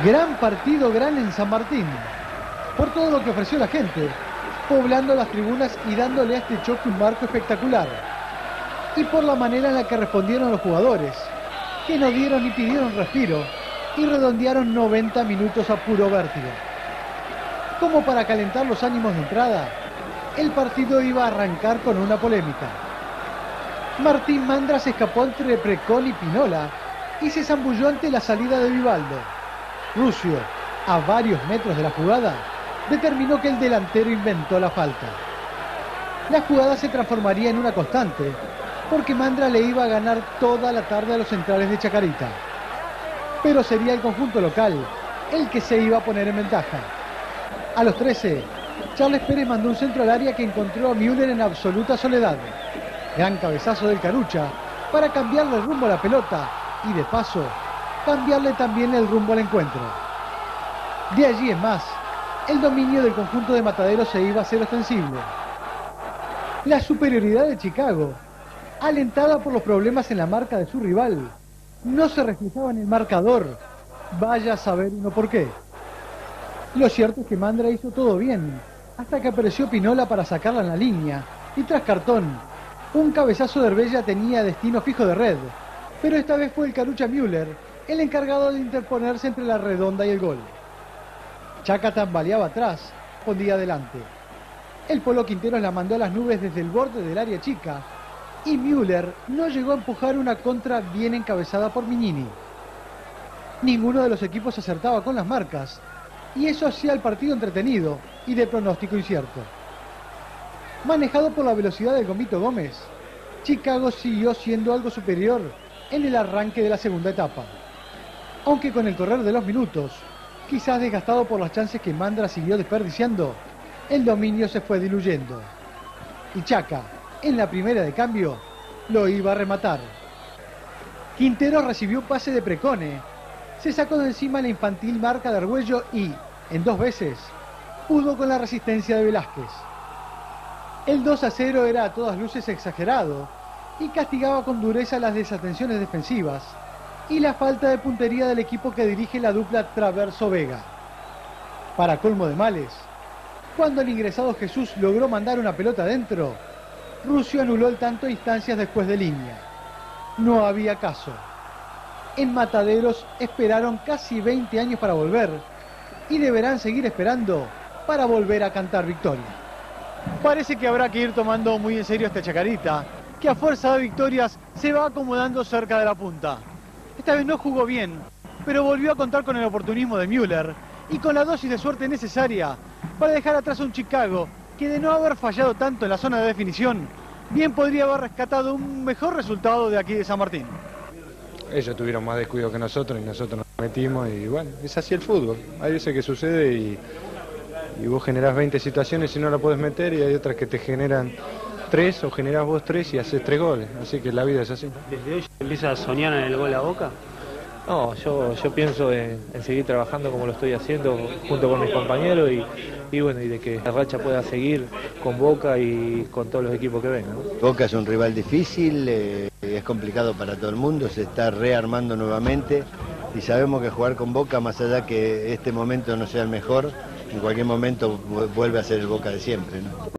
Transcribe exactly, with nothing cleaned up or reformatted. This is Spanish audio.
Gran partido, gran en San Martín, por todo lo que ofreció la gente, poblando las tribunas y dándole a este choque un marco espectacular, y por la manera en la que respondieron los jugadores, que no dieron ni pidieron respiro, y redondearon noventa minutos a puro vértigo. Como para calentar los ánimos de entrada, el partido iba a arrancar con una polémica. Martín Mandra se escapó entre Precón y Pinola, y se zambulló ante la salida de Vivaldo. Rusio, a varios metros de la jugada, determinó que el delantero inventó la falta. La jugada se transformaría en una constante, porque Mandra le iba a ganar toda la tarde a los centrales de Chacarita. Pero sería el conjunto local el que se iba a poner en ventaja. A los trece, Charles Pérez mandó un centro al área que encontró a Müller en absoluta soledad. Gran cabezazo del Carucha para cambiarle el rumbo a la pelota y de paso cambiarle también el rumbo al encuentro. De allí en más, el dominio del conjunto de Mataderos se iba a hacer ostensible. La superioridad de Chicago, alentada por los problemas en la marca de su rival, no se reflejaba en el marcador, vaya a saber uno por qué. Lo cierto es que Mandra hizo todo bien, hasta que apareció Pinola para sacarla en la línea, y tras cartón, un cabezazo de Herbella tenía destino fijo de red, pero esta vez fue el Carucha Müller el encargado de interponerse entre la redonda y el gol. Chaca tambaleaba atrás, pondía adelante. El Polo Quinteros la mandó a las nubes desde el borde del área chica, y Müller no llegó a empujar una contra bien encabezada por Mignini. Ninguno de los equipos acertaba con las marcas, y eso hacía el partido entretenido y de pronóstico incierto. Manejado por la velocidad del Gomito Gómez, Chicago siguió siendo algo superior en el arranque de la segunda etapa. Aunque con el correr de los minutos, quizás desgastado por las chances que Mandra siguió desperdiciando, el dominio se fue diluyendo. Y Chaca, en la primera de cambio, lo iba a rematar. Quintero recibió un pase de Precone, se sacó de encima la infantil marca de Argüello y, en dos veces, pudo con la resistencia de Velázquez. El dos a cero era a todas luces exagerado y castigaba con dureza las desatenciones defensivas y la falta de puntería del equipo que dirige la dupla Traverso-Vega. Para colmo de males, cuando el ingresado Jesús logró mandar una pelota adentro, Rusio anuló el tanto a instancias después de línea. No había caso. En Mataderos esperaron casi veinte años para volver y deberán seguir esperando para volver a cantar victoria. Parece que habrá que ir tomando muy en serio esta Chacarita, que a fuerza de victorias se va acomodando cerca de la punta. Esta vez no jugó bien, pero volvió a contar con el oportunismo de Müller y con la dosis de suerte necesaria para dejar atrás a un Chicago que, de no haber fallado tanto en la zona de definición, bien podría haber rescatado un mejor resultado de aquí de San Martín. Ellos tuvieron más descuido que nosotros y nosotros nos metimos y bueno, es así el fútbol. Hay veces que sucede y, y vos generás veinte situaciones y no la podés meter y hay otras que te generan tres o generás vos tres y haces tres goles. Así que la vida es así. ¿Desde hoy empieza a soñar en el gol a Boca? No, yo, yo pienso en, en seguir trabajando como lo estoy haciendo junto con mis compañeros y, y bueno, y de que la racha pueda seguir con Boca y con todos los equipos que vengan, ¿no? Boca es un rival difícil, eh, es complicado para todo el mundo, se está rearmando nuevamente y sabemos que jugar con Boca, más allá que este momento no sea el mejor, en cualquier momento vuelve a ser el Boca de siempre, ¿no?